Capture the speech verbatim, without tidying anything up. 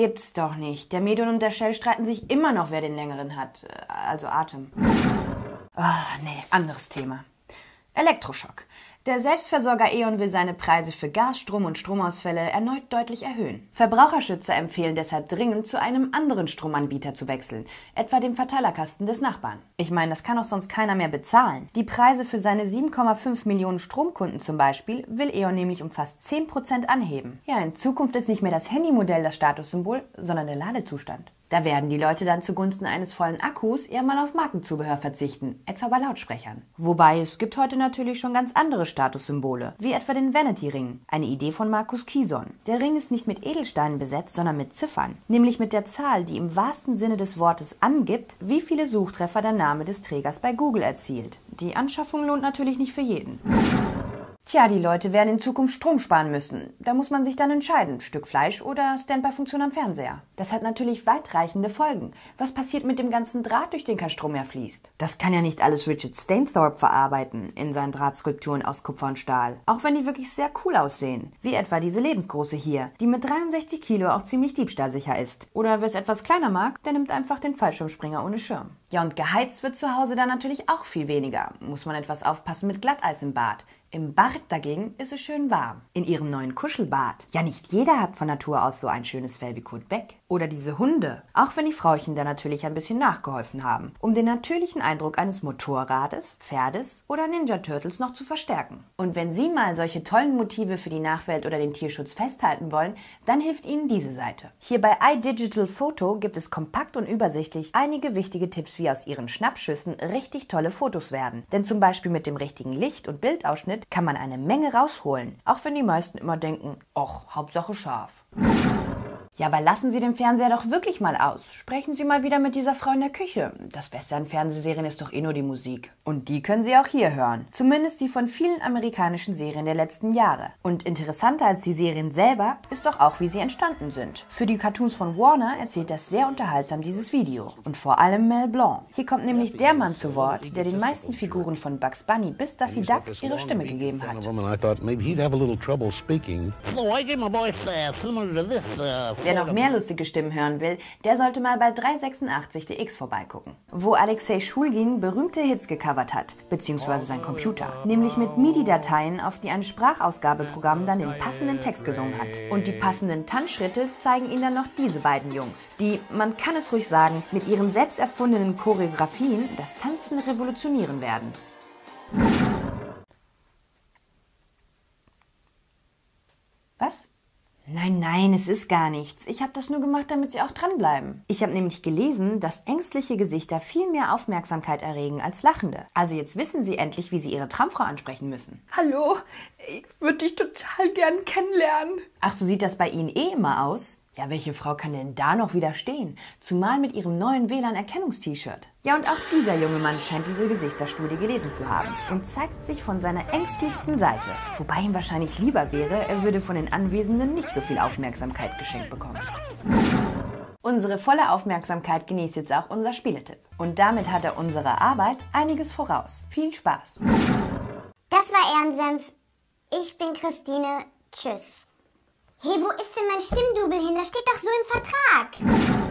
gibt's doch nicht. Der Medon und der Shell streiten sich immer noch, wer den längeren hat. Also Atem. Ah, nee, anderes Thema. Elektroschock. Der Selbstversorger E.ON will seine Preise für Gas, Strom und Stromausfälle erneut deutlich erhöhen. Verbraucherschützer empfehlen deshalb dringend, zu einem anderen Stromanbieter zu wechseln, etwa dem Verteilerkasten des Nachbarn. Ich meine, das kann doch sonst keiner mehr bezahlen. Die Preise für seine sieben Komma fünf Millionen Stromkunden zum Beispiel will E.ON nämlich um fast zehn Prozent anheben. Ja, in Zukunft ist nicht mehr das Handymodell das Statussymbol, sondern der Ladezustand. Da werden die Leute dann zugunsten eines vollen Akkus eher mal auf Markenzubehör verzichten, etwa bei Lautsprechern. Wobei es gibt heute natürlich schon ganz andere Statussymbole, wie etwa den Vanity-Ring, eine Idee von Markus Kieson. Der Ring ist nicht mit Edelsteinen besetzt, sondern mit Ziffern, nämlich mit der Zahl, die im wahrsten Sinne des Wortes angibt, wie viele Suchtreffer der Name des Trägers bei Google erzielt. Die Anschaffung lohnt natürlich nicht für jeden. Tja, die Leute werden in Zukunft Strom sparen müssen. Da muss man sich dann entscheiden, Stück Fleisch oder Standby-Funktion am Fernseher. Das hat natürlich weitreichende Folgen. Was passiert mit dem ganzen Draht, durch den kein Strom mehr fließt? Das kann ja nicht alles Richard Stainthorpe verarbeiten in seinen Drahtskulpturen aus Kupfer und Stahl. Auch wenn die wirklich sehr cool aussehen. Wie etwa diese lebensgroße hier, die mit dreiundsechzig Kilo auch ziemlich diebstahlsicher ist. Oder wer es etwas kleiner mag, der nimmt einfach den Fallschirmspringer ohne Schirm. Ja, und geheizt wird zu Hause dann natürlich auch viel weniger. Muss man etwas aufpassen mit Glatteis im Bad. Im Bad dagegen ist es schön warm. In ihrem neuen Kuschelbad. Ja, nicht jeder hat von Natur aus so ein schönes Fell wie Kurt Beck. Oder diese Hunde. Auch wenn die Frauchen da natürlich ein bisschen nachgeholfen haben, um den natürlichen Eindruck eines Motorrades, Pferdes oder Ninja Turtles noch zu verstärken. Und wenn Sie mal solche tollen Motive für die Nachwelt oder den Tierschutz festhalten wollen, dann hilft Ihnen diese Seite. Hier bei iDigital Photo gibt es kompakt und übersichtlich einige wichtige Tipps, wie aus Ihren Schnappschüssen richtig tolle Fotos werden. Denn zum Beispiel mit dem richtigen Licht und Bildausschnitt kann man eine Menge rausholen, auch wenn die meisten immer denken, och, Hauptsache scharf. Ja, aber lassen Sie den Fernseher doch wirklich mal aus. Sprechen Sie mal wieder mit dieser Frau in der Küche. Das Beste an Fernsehserien ist doch eh nur die Musik. Und die können Sie auch hier hören. Zumindest die von vielen amerikanischen Serien der letzten Jahre. Und interessanter als die Serien selber ist doch auch, wie sie entstanden sind. Für die Cartoons von Warner erzählt das sehr unterhaltsam dieses Video. Und vor allem Mel Blanc. Hier kommt nämlich der Mann zu Wort, der den meisten Figuren von Bugs Bunny bis Daffy Duck ihre Stimme gegeben hat. Wer noch mehr lustige Stimmen hören will, der sollte mal bei drei sechsundachtzig D X vorbeigucken, wo Alexei Schulgin berühmte Hits gecovert hat, beziehungsweise sein Computer, nämlich mit MIDI-Dateien, auf die ein Sprachausgabeprogramm dann den passenden Text gesungen hat. Und die passenden Tanzschritte zeigen Ihnen dann noch diese beiden Jungs, die, man kann es ruhig sagen, mit ihren selbst erfundenen Choreografien das Tanzen revolutionieren werden. Was? Nein, nein, es ist gar nichts. Ich habe das nur gemacht, damit Sie auch dranbleiben. Ich habe nämlich gelesen, dass ängstliche Gesichter viel mehr Aufmerksamkeit erregen als lachende. Also jetzt wissen Sie endlich, wie Sie Ihre Traumfrau ansprechen müssen. Hallo, ich würde dich total gern kennenlernen. Ach, so sieht das bei Ihnen eh immer aus? Ja, welche Frau kann denn da noch widerstehen? Zumal mit ihrem neuen W L A N-Erkennungst-T-Shirt. Ja, und auch dieser junge Mann scheint diese Gesichterstudie gelesen zu haben und zeigt sich von seiner ängstlichsten Seite. Wobei ihm wahrscheinlich lieber wäre, er würde von den Anwesenden nicht so viel Aufmerksamkeit geschenkt bekommen. Unsere volle Aufmerksamkeit genießt jetzt auch unser Spieletipp. Und damit hat er unserer Arbeit einiges voraus. Viel Spaß! Das war Ehrensenf. Ich bin Christine. Tschüss. Hey, wo ist denn mein Stimmdouble hin? Das steht doch so im Vertrag.